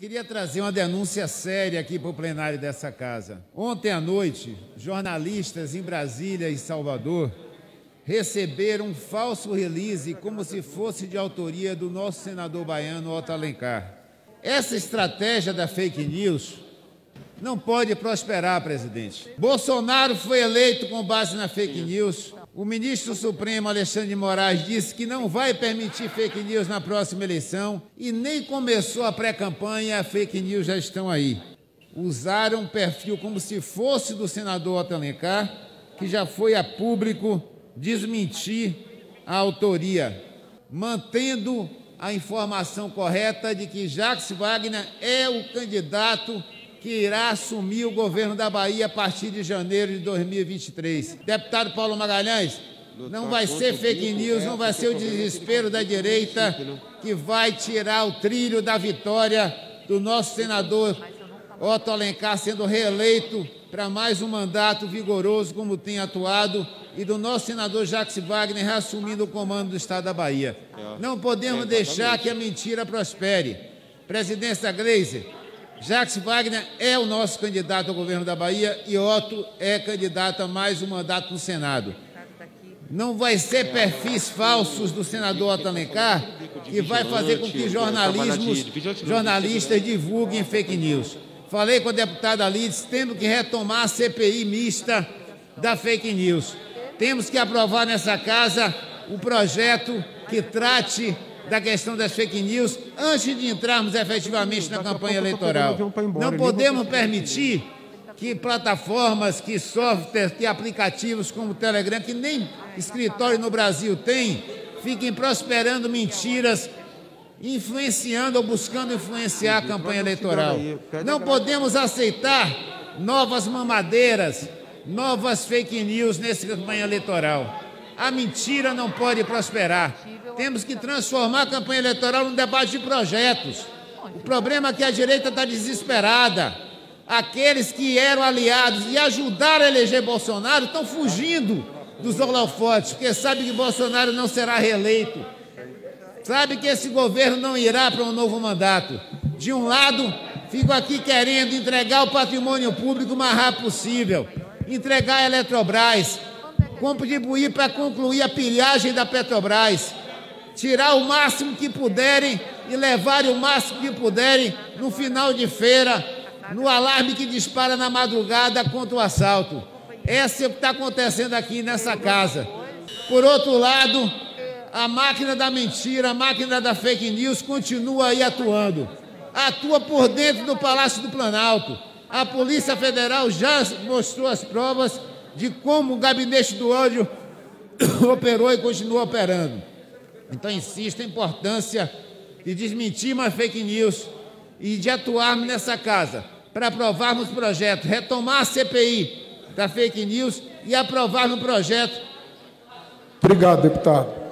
queria trazer uma denúncia séria aqui para o plenário dessa casa. Ontem à noite, jornalistas em Brasília e Salvador receberam um falso release como se fosse de autoria do nosso senador baiano, Otto Alencar. Essa estratégia da fake news não pode prosperar, presidente. Bolsonaro foi eleito com base na fake news. O ministro Supremo, Alexandre de Moraes, disse que não vai permitir fake news na próxima eleição e nem começou a pré-campanha e a fake news já estão aí. Usaram um perfil como se fosse do senador Otto Alencar, que já foi a público desmentir a autoria, mantendo a informação correta de que Jacques Wagner é o candidato que irá assumir o governo da Bahia a partir de janeiro de 2023. Deputado Paulo Magalhães, não vai ser fake news, não vai ser o desespero da direita que vai tirar o trilho da vitória do nosso senador Otto Alencar sendo reeleito para mais um mandato vigoroso como tem atuado e do nosso senador Jacques Wagner reassumindo o comando do Estado da Bahia. Não podemos deixar que a mentira prospere. Presidência Gleiser, Jacques Wagner é o nosso candidato ao governo da Bahia e Otto é candidato a mais um mandato no Senado. Não vai ser perfis falsos do senador Otto Alencar que vai fazer com que jornalistas divulguem fake news. Falei com a deputada Lides, temos que retomar a CPI mista da fake news. Temos que aprovar nessa casa o projeto que trate da questão das fake news antes de entrarmos efetivamente na campanha eleitoral. Não podemos permitir que plataformas, que softwares, que aplicativos como o Telegram, que nem escritório no Brasil tem, fiquem prosperando mentiras, influenciando ou buscando influenciar a campanha eleitoral. Não podemos aceitar novas mamadeiras, novas fake news nessa campanha eleitoral. A mentira não pode prosperar. Temos que transformar a campanha eleitoral num debate de projetos. O problema é que a direita está desesperada. Aqueles que eram aliados e ajudaram a eleger Bolsonaro estão fugindo dos holofotes, porque sabem que Bolsonaro não será reeleito. Sabe que esse governo não irá para um novo mandato. De um lado, fico aqui querendo entregar o patrimônio público o mais rápido possível, entregar a Eletrobras, contribuir para concluir a pilhagem da Petrobras, tirar o máximo que puderem e levarem o máximo que puderem no final de feira, no alarme que dispara na madrugada contra o assalto. Esse é o que está acontecendo aqui nessa casa. Por outro lado, a máquina da mentira, a máquina da fake news continua aí atuando. Atua por dentro do Palácio do Planalto. A Polícia Federal já mostrou as provas de como o gabinete do ódio operou e continua operando. Então, insisto a importância de desmentirmos a fake news e de atuarmos nessa casa para aprovarmos o projeto, retomar a CPI da fake news e aprovarmos o projeto. Obrigado, deputado.